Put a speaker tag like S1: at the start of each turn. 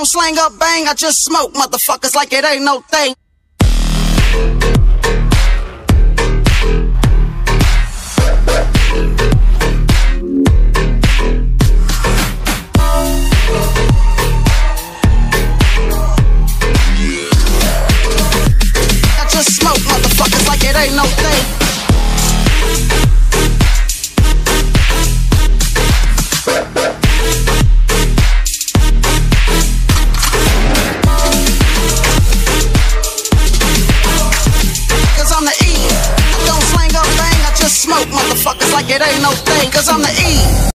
S1: don't slang up bang, I just smoke motherfuckers like it ain't no thing. I just smoke motherfuckers like it ain't no thing. Smoke motherfuckers like it ain't no thing, cause I'm the E.